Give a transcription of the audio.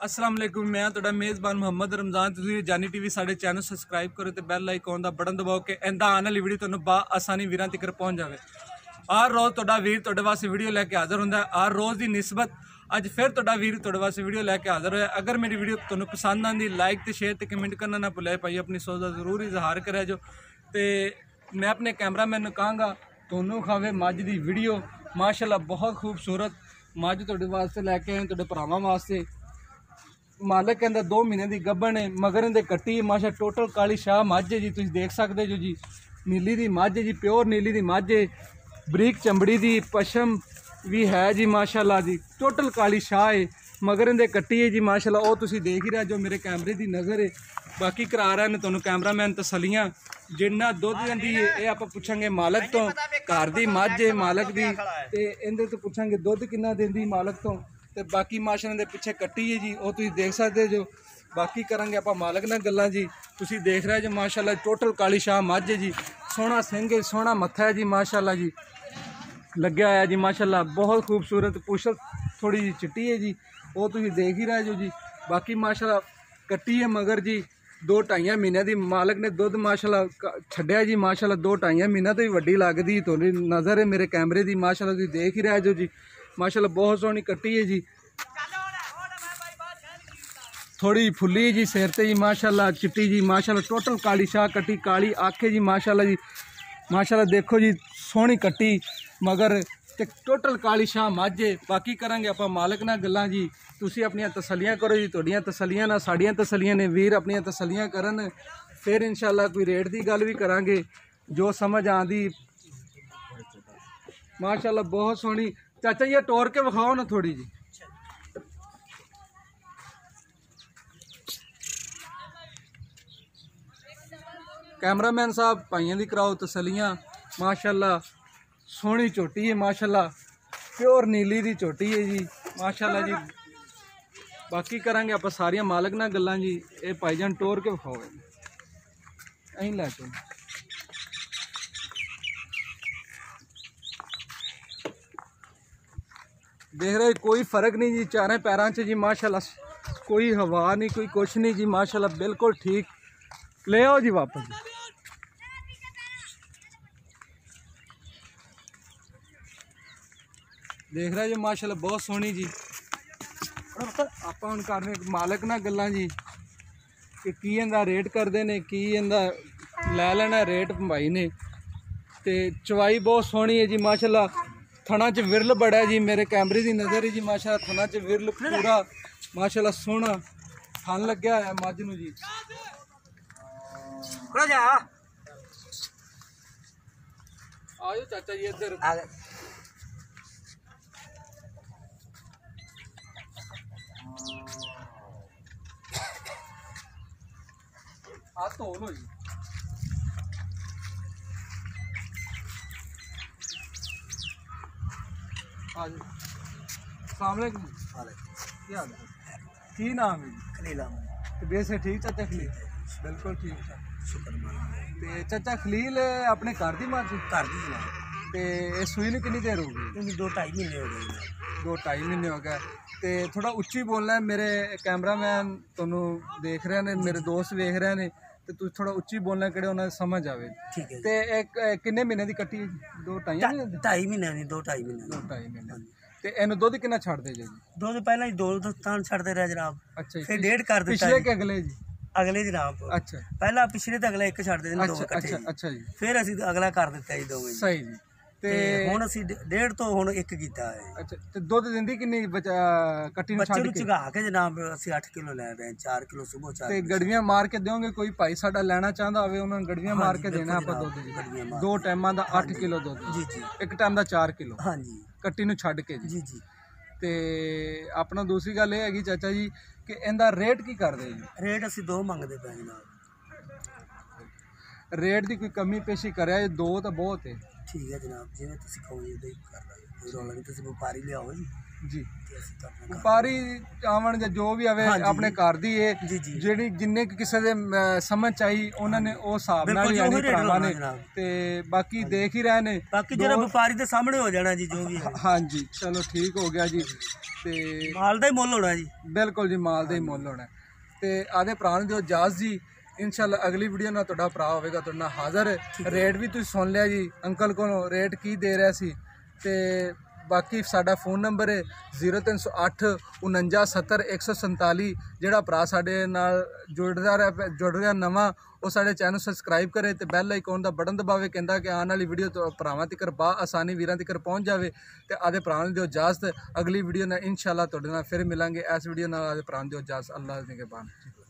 अस्सलाम वालेकुम, मैं तुहाडा मेज़बान मुहम्मद रमज़ान। तुसीं जानी टीवी साडे चैनल सबसक्राइब करो तो बैल आइकॉन दा बटन दबाओ कि इंदा आने वाली वीडियो तुहानूं बा आसानी वीरां तक पहुंच जाए। हर रोज़ तुहाडा वीर तुहाडे वास्ते वीडियो लैके हाज़र हुंदा है। हर रोज़ की निस्बत अज फिर तुहाडा वीर तुहाडे वास्ते वीडियो लैके हाज़र होया। अगर मेरी वीडियो तुहानूं पसंद आंदी लाइक तो शेयर तो कमेंट करना ना भुल्लिया भाई, अपनी सोच का जरूर इजहार करा जो। तो मैं अपने कैमरामैन नूं कहांगा तुहानूं खावे मझ दी वीडियो। माशाअल्लाह बहुत खूबसूरत मझ तुहाडे वास्ते लैके आए, तुहाडे भरावां वास्ते। मालक कहता 2 महीने की गब्बन है, मगर इहदे कट्टी माशा टोटल काली शाह मझ है जी। तुसीं देख सकते जो जी, नीली दी मझ है जी, प्योर नीली दी मझ है, बरीक चमड़ी दी, पशम भी है जी माशाअल्लाह जी। टोटल काली शाह है, मगर इहदे कट्टी है जी माशाअल्लाह। वो तुसीं देख ही रहे जो मेरे कैमरे की नज़र है। बाकी करा रहे हैं तुहानूं कैमरामैन तसलियां। जिन्ना दुध दिंदी है ये आपां पुछांगे मालक तो, घर दी मझ है मालक दी, ते इहदे तो पुछांगे दुध किन्ना दिंदी मालक तो। ते बाकी माशाअल्लाह दे पिछे कट्टी है जी, वो तुसीं देख सकते जो। बाकी करांगे आपां मालक नाल गल्लां जी। तुसीं देख रहे जो माशाअल्लाह टोटल काली शाह मझ है जी। सोहना सिंह है, सोहना मत्था है जी माशाअल्लाह जी, लग्या होया जी माशाअल्लाह। बहुत खूबसूरत पुछल थोड़ी जी चिट्टी है जी, वो तुसीं देख ही रहे जो जी। बाकी माशाअल्लाह कट्टी है मगर जी 2-2.5 महीने की मालक ने दुध माशाअल्लाह छड्डिया जी माशाअल्लाह। 2-2.5 महीना तो भी वड्डी लगदी तुहाडी नज़र है मेरे कैमरे की माशाअल्लाह। तुसीं देख ही रहे जो जी माशाअल्लाह। बहुत सोहनी कट्टी है जी, थोड़ी फुली है जी सिर ते जी माशाअल्लाह, चिट्टी जी माशाअल्लाह। टोटल काली शाह कट्टी, काली आँखें जी माशाअल्लाह जी। माशाअल्लाह देखो जी सोहनी कट्टी मगर ते टोटल काली शाह मझ है। बाकी करांगे आपां मालक नाल गल्लां जी। तुसीं अपनियां तसलियां करो जी, तुहाडियां तसलियां नाल साडियां तसलियां ने। वीर अपनियां तसलियां करन, फिर इंशाअल्लाह कोई रेट की गल भी करांगे जो समझ आंदी माशाअल्लाह। बहुत सोहनी चाचा जी टोर के विखाओ ना थोड़ी जी। कैमरामैन साहब भाइयों की कराओ तसलियां माशाअल्लाह। सोहनी झोटी है माशाअल्लाह, प्योर नीली दी झोटी है जी माशाअल्लाह जी। बाकी करांगे आप सारिया मालक नाल गल्लां जी। ये भाईजान टोर के विखाओ अं लैके देख रहे कोई फ़र्क नहीं जी चारों पैरों च जी माशाअल्लाह। कोई हवा नहीं, कोई कुछ नहीं जी माशाअल्लाह, बिल्कुल ठीक। ले आओ जी वापस जी। देख रहे जो माशाअल्लाह बहुत सोहनी जी। आप हुण करने मालक नाल गल्लां जी कि की इहदा रेट करते हैं, की इहदा लै लेना रेट भाई ने। ते चवाई बहुत सोहनी है जी माशाअल्लाह। थना च विरल बड़ा है जी, मेरे कैमरे की नज़र है जी माशाअल्लाह। थना च विरल पूरा माशाअल्लाह सोहना थन लग्या है मझ नूं जी। आयो चाचा जी इधर। हाथ धो लो जी। अस्सलाम वालेकुम। क्या हाल है? की नाम है जी? खलील अहमद। वैसे ठीक चाचा खलील? बिल्कुल ठीक है, शुक्र। चाचा खलील अपने घर की मर्जी? घर की जनाब। तो सूई नूं कितनी देर हो गई? 2-2.5 महीने हो गए। 2-2.5 महीने हो गए। तो थोड़ा उच्ची बोलना है, मेरे कैमरामैन तुहानूं देख रहे हैं, मेरे दोस्त देख रहे हैं, तो तुम थोड़ा उच्ची बोलना कि उन्हें समझ आवे। ठीक है। तो एक किन्ने महीने की कट्टी? 2-2.5 महीने? 2.5 महीने नहीं, 2-2.5 महीने। 2-2.5 महीने। तो इन्हें दुध कितना छड़ दे जी? दुध पहले ही 2 थान छड़ते रहे जनाब। अच्छा, फिर 1.5 कर दिता। पिछले के अगले जी? अगले जनाब। अच्छा, पहला पिछले तो अगला 1 छड़ दे। अच्छा अच्छा जी। फिर असीं अगला कर दिता जी 2 सही जी। ते हुण असीं 1.5 तो हुण 1 कीता है। अच्छा, ते दुध दिंदी किन्नी कट्टी नूं छड्ड के? चगा के जनाब असीं 8 किलो लै रहे हैं, 4 किलो सुबह 4। ते गड़वियां मार के दोगे? कोई भाई साडा लेना चाहता होवे उन्होंने गड़वियां मार के देना आपां दुध जी? 2 टाइमां दा 8 किलो दुध जी जी। एक टाइम दा 4 किलो हाँ जी, कट्टी नूं छड्ड के जी जी। ते अपना दूसरी गल ये हैगी चाचा जी कि इहदा रेट की करदे जी? रेट असीं 2 मंगदे पे जनाब। रेट की कोई कमी पेशी करे? 2 तो बहुत है। ठीक है जनाब, जिवें तुसीं कहो उवें ही कर रहे। कोई रौला नहीं, तुसीं व्यापारी लियाओ जी। ਜੀ ਵਪਾਰੀ ਆਵਣ ਜਾਂ ਜੋ ਵੀ ਆਵੇ ਆਪਣੇ ਘਰ ਦੀ ਇਹ ਜਿਹੜੀ ਜਿੰਨੇ ਕਿਸੇ ਦੇ ਸਮਝ ਚਾਹੀ ਉਹਨਾਂ ਨੇ ਉਹ ਹਿਸਾਬ ਨਾਲ ਹੀ ਭਰਾਵਾਂ ਨੇ ਤੇ ਬਾਕੀ ਦੇਖ ਹੀ ਰਹੇ ਨੇ ਬਾਕੀ ਜਿਹੜਾ ਵਪਾਰੀ ਦੇ ਸਾਹਮਣੇ ਹੋ ਜਾਣਾ ਜੀ ਜੋ ਵੀ ਹੈ ਹਾਂਜੀ ਚਲੋ ਠੀਕ ਹੋ ਗਿਆ ਜੀ ਤੇ ਮਾਲ ਦਾ ਹੀ ਮੁੱਲ ਹੋਣਾ ਜੀ ਬਿਲਕੁਲ ਜੀ ਮਾਲ ਦਾ ਹੀ ਮੁੱਲ ਹੋਣਾ ਤੇ ਆਦੇ ਭਰਾ ਨੂੰ ਦਿਓ ਇਜਾਜ਼ਤ ਜੀ इंशाल्लाह अगली वीडियो ना ਤੁਹਾਡਾ ਭਰਾ ਹੋਵੇਗਾ ਤੁਹਾਡੇ ਨਾਲ ਹਾਜ਼ਰ ਰੇਟ ਵੀ ਤੁਸੀਂ ਸੁਣ ਲਿਆ ਜੀ ਅੰਕਲ ਕੋਲੋਂ ਰੇਟ ਕੀ ਦੇ ਰਿਹਾ ਸੀ ਤੇ ਬਾਕੀ ਸਾਡਾ ਫੋਨ ਨੰਬਰ ਹੈ 0308 49 70 147 ਜਿਹੜਾ ਭਰਾ ਸਾਡੇ ਨਾਲ ਜੁੜ ਰਿਹਾ ਨਵਾਂ ਉਹ ਸਾਡੇ ਚੈਨਲ ਸਬਸਕ੍ਰਾਈਬ ਕਰੇ ਤੇ ਬੈਲ ਆਈਕਨ ਦਾ ਬਟਨ ਦਬਾਵੇ ਕਹਿੰਦਾ ਕਿ ਆਉਣ ਵਾਲੀ ਵੀਡੀਓ ਤੋਂ ਭਰਾਵਾਂ ਤੱਕ ਬਾ ਆਸਾਨੀ ਵੀਰਾਂ ਤੱਕ ਪਹੁੰਚ ਜਾਵੇ ਤੇ ਆਦੇ ਭਰਾਵਾਂ ਨੂੰ ਦਿਓ ਇਜਾਜ਼ਤ ਅਗਲੀ ਵੀਡੀਓ ਨਾਲ ਇੰਸ਼ਾਅੱਲਾ ਤੁਹਾਡੇ ਨਾਲ ਫਿਰ ਮਿਲਾਂਗੇ ਇਸ ਵੀਡੀਓ ਨਾਲ ਆਦੇ ਭਰਾਵਾਂ ਨੂੰ ਦਿਓ ਇਜਾਜ਼ਤ ਅੱਲਾਹ ਦੇ ਨਿਗਹਿਬਾਨ।